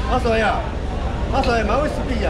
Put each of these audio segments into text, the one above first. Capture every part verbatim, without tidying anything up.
阿水啊，阿水，买威士忌啊！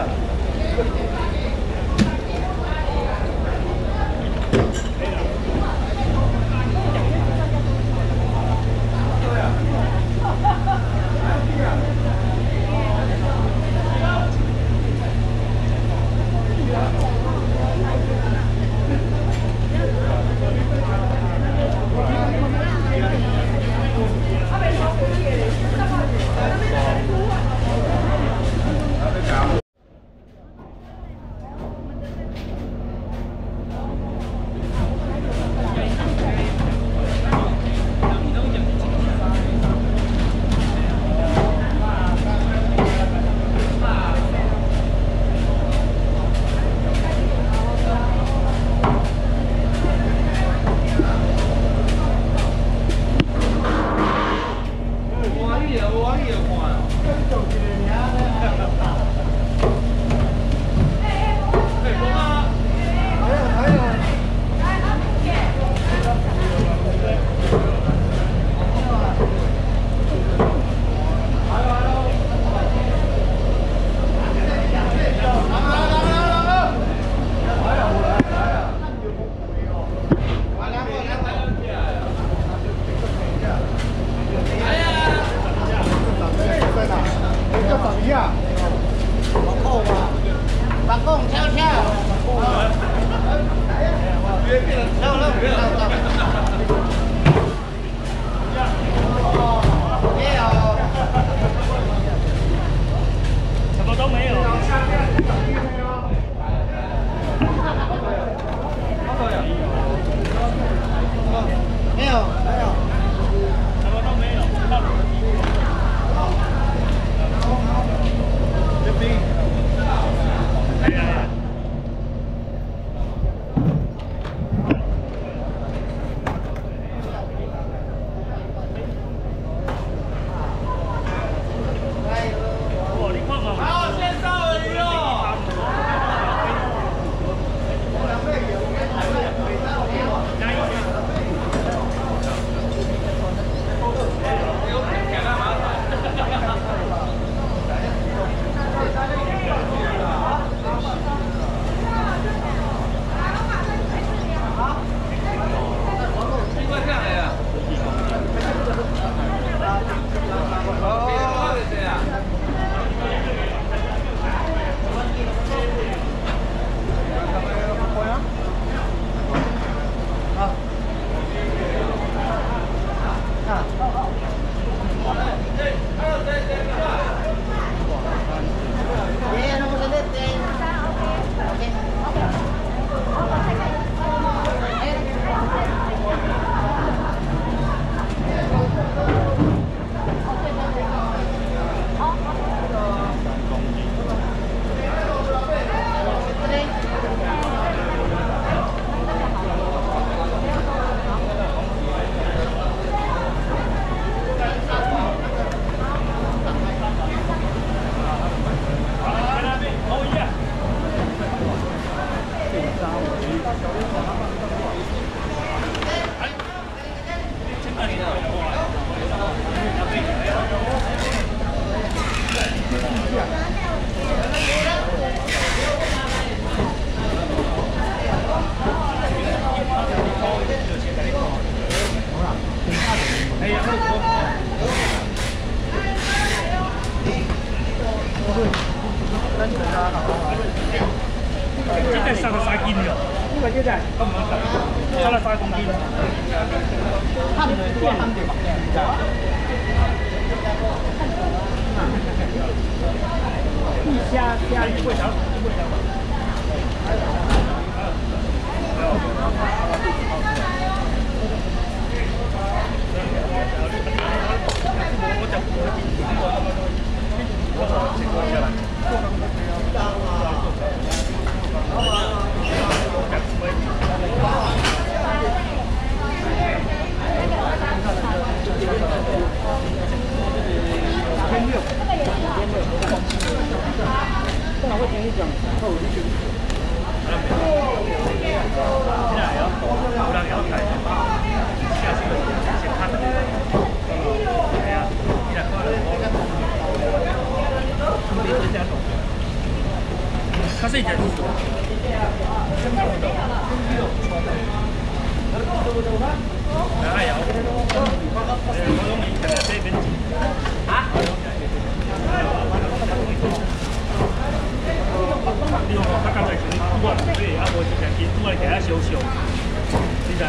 即係殺到晒肩㗎，呢個啫真係咁唔得，殺到晒咁肩。慳住啲慳住就。一虾虾一桂条，一桂条。我就我就食過出嚟。天六，天六，正好会听你讲，透你去。现在要不然要改，下次先看。哎呀，你来看。 较细只是做。哎呀，我用伊个这边啊。你讲我刚才是拄啊，所以啊无一只鸡拄啊，其他烧烧，你知？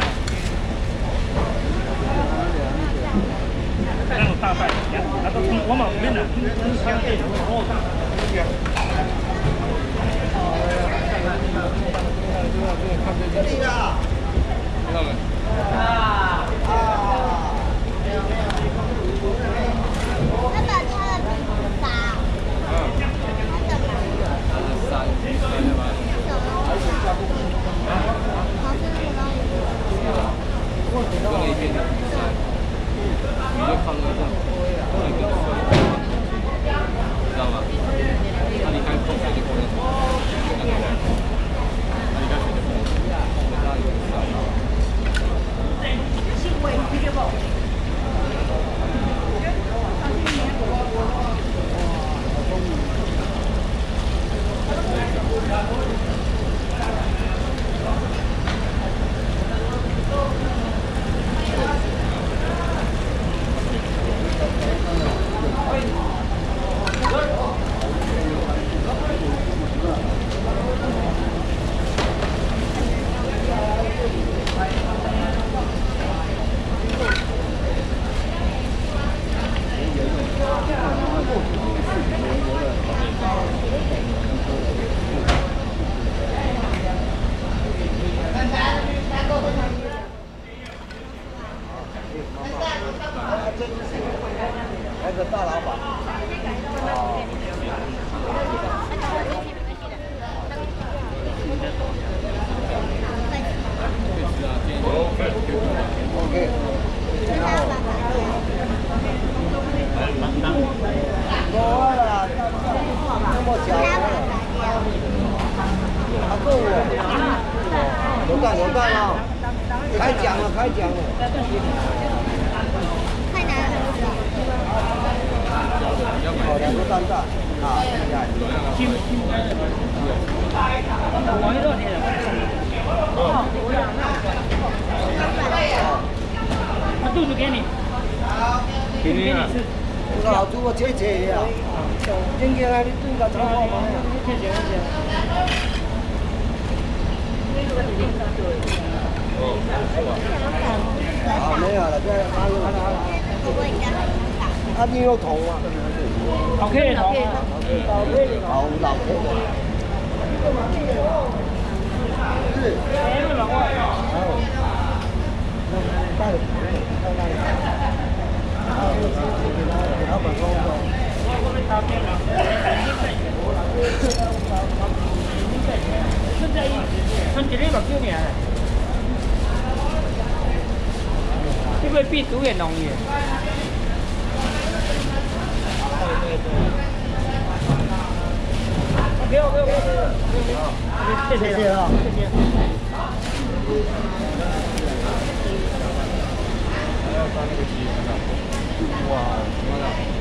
咱有大菜，啊都我嘛免啦，香点，哦。这里的，看到没？啊啊！ 那个它的底沙，嗯，它的它的沙，对吧？而且加不平。好吃的东西。我知道。那边的比赛，你就放在这，那个知道吗？那你看空水就空了，那个，那你看水就空了，那有沙。那个大老板。哦。OK。多了，这么小了。还够我。有干有干啊！开奖了，开奖了。太难了。哦，两个蛋蛋，啊，厉害。我一多少钱？哦，他肚子给你，给你吃。这个老猪我切切呀，今天来你炖个炒饭嘛，切切切。啊，没有了，这哪有？啊，你有桶啊？老 K 的桶，老 K 的桶，老 K 的。是。哎，老外。哦。带着，在那里。啊，老板说说。现在春节六百九年。这个避暑也容易。OK OK OK， 谢谢谢谢啊，谢谢。哇，完了。